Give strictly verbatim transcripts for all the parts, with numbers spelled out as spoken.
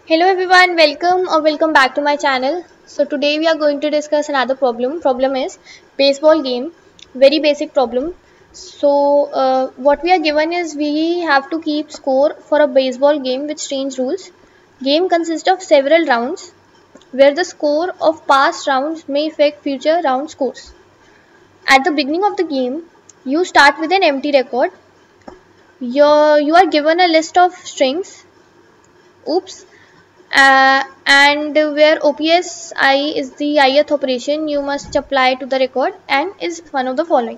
Hello everyone, welcome or welcome back to my channel. So today we are going to discuss another problem. Problem is baseball game, very basic problem. So uh, what we are given is we have to keep score for a baseball game with strange rules. Game consists of several rounds where the score of past rounds may affect future round scores. At the beginning of the game, you start with an empty record. You're, you are given a list of strings. Oops. Uh, and where O P S I is the ith operation you must apply to the record and is one of the following.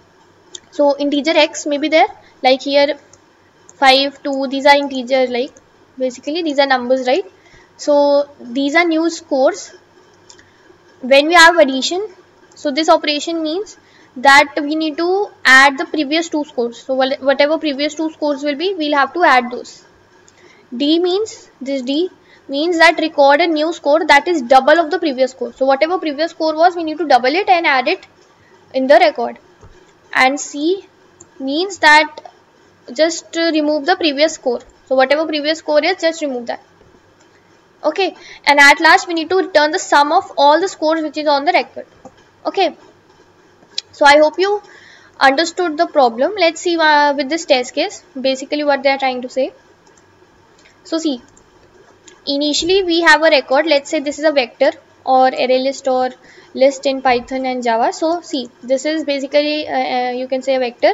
So integer x may be there, like here five, two, these are integer, like basically these are numbers, right? So these are new scores. When we have addition, so this operation means that we need to add the previous two scores. So whatever previous two scores will be, we'll have to add those. D means, this D means that record a new score that is double of the previous score. So whatever previous score was, we need to double it and add it in the record. And C means that just remove the previous score. So whatever previous score is, just remove that. Okay. And at last, we need to return the sum of all the scores which is on the record. Okay. So I hope you understood the problem. Let's see uh, with this test case, basically what they are trying to say. So see, initially we have a record. Let's say this is a vector or array list or list in Python and Java. So see, this is basically uh, you can say a vector,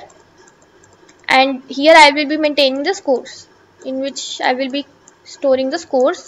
and here I will be maintaining the scores, in which I will be storing the scores.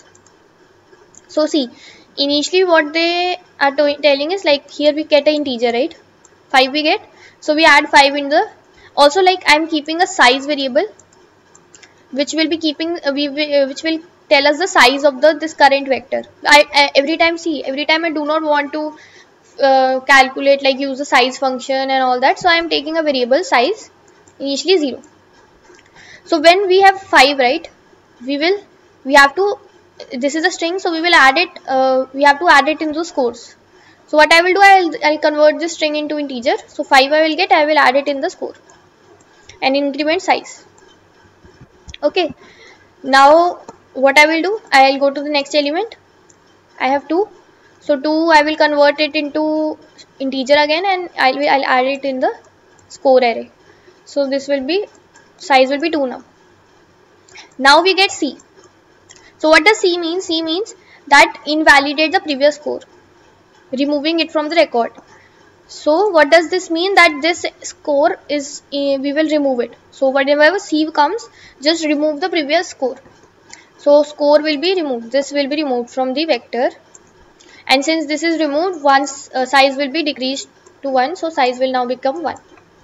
So see, initially what they are telling is, like, here we get an integer, right? five we get, so we add five in the, also like I am keeping a size variable which will be keeping uh, we uh, which will tell us the size of the this current vector. I, I every time see every time I do not want to uh, calculate, like use the size function and all that, so I am taking a variable size, initially zero. So when we have five, right, we will we have to, this is a string, so we will add it, uh, we have to add it into scores. So what I will do, I'll, I'll convert this string into integer. So five I will get, I will add it in the score and increment size. Okay, now what I will do, I will go to the next element. I have two, so two I will convert it into integer again, and I will I'll add it in the score array. So this will be, size will be two now. Now we get C. So what does C mean? C means that invalidate the previous score, removing it from the record. So what does this mean? That this score is, uh, we will remove it. So whenever C comes, just remove the previous score. So score will be removed. This will be removed from the vector. And since this is removed, once uh, size will be decreased to one. So size will now become one.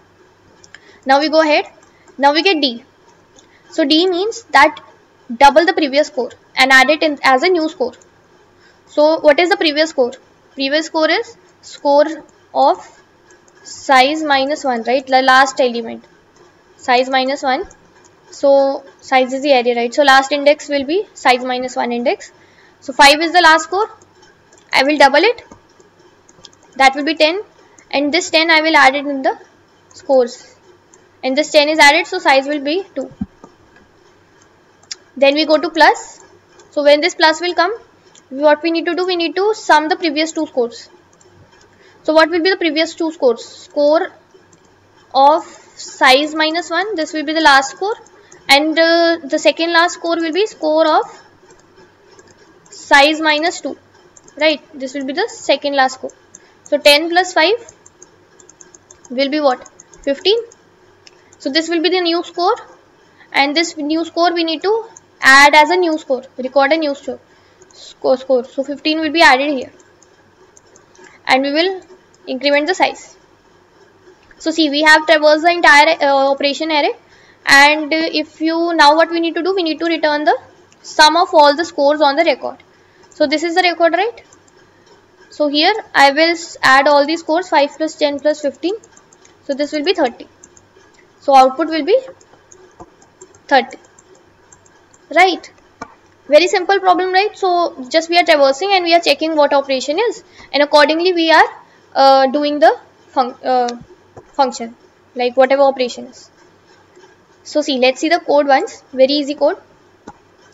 Now we go ahead. Now we get D. So D means that double the previous score and add it in as a new score. So what is the previous score? Previous score is score of size minus one, right? The last element, size minus one. So size is the array, right? So last index will be size minus one index. So five is the last score. I will double it. That will be ten. And this ten I will add it in the scores. And this ten is added, so size will be two. Then we go to plus. So when this plus will come, what we need to do, we need to sum the previous two scores. So what will be the previous two scores? Score of size minus one, this will be the last score, and uh, the second last score will be score of size minus two, right? This will be the second last score. So ten plus five will be what? fifteen. So this will be the new score, and this new score we need to add as a new score, record a new score. Score, score. So fifteen will be added here, and we will increment the size. So see, we have traversed the entire uh, operation array, and uh, if you, now what we need to do, we need to return the sum of all the scores on the record. So this is the record, right? So here I will add all these scores, five plus ten plus fifteen. So this will be thirty. So output will be thirty, right? Very simple problem, right? So just we are traversing and we are checking what operation is, and accordingly we are uh, doing the fun uh, function, like whatever operation is. So see, let's see the code once. Very easy code.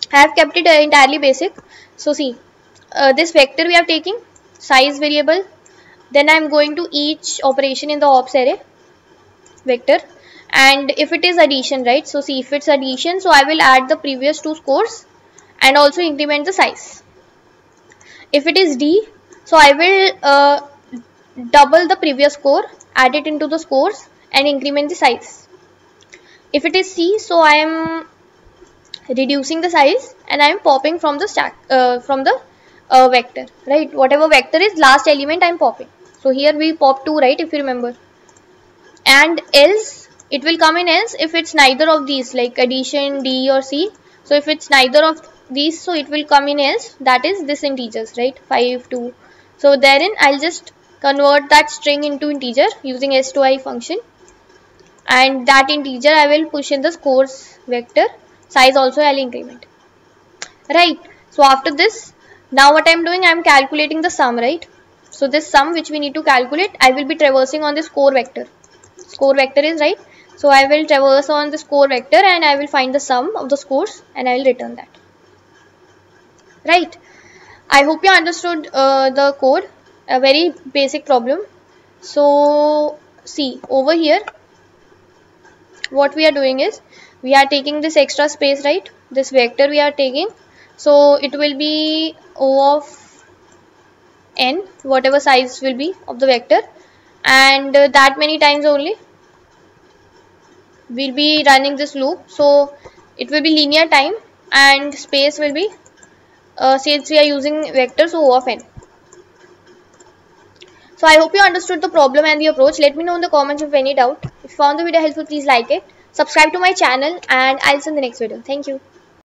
I have kept it uh, entirely basic. So see, uh, this vector we are taking, size variable, then I am going to each operation in the ops array vector, and if it is addition, right, so see, if it's addition, so I will add the previous two scores and also increment the size. If it is D, so I will uh, double the previous score, add it into the scores and increment the size. If it is C, so I am reducing the size and I am popping from the stack uh, from the uh, vector, right, whatever vector is last element I am popping. So here we pop two, right, if you remember, and else it will come in else if it's neither of these, like addition, D or C. So if it's neither of these, so it will come in else, that is this integers, right, five, two. So therein I'll just convert that string into integer using s to I function, and that integer I will push in the scores vector, size also I'll increment, right. So after this, now what I'm doing, I'm calculating the sum, right. So this sum which we need to calculate, I will be traversing on the score vector. Score vector is right, so I will traverse on the score vector and I will find the sum of the scores and I will return that, right. I hope you understood uh, the code, a very basic problem. So see, over here what we are doing is, we are taking this extra space, right, this vector we are taking, so it will be O of n, whatever size will be of the vector, and uh, that many times only we'll be running this loop. So it will be linear time and space will be uh, since we are using vector, so O of n. So I hope you understood the problem and the approach. Let me know in the comments if any doubt. If you found the video helpful, please like it, subscribe to my channel, and I'll see you in the next video. Thank you.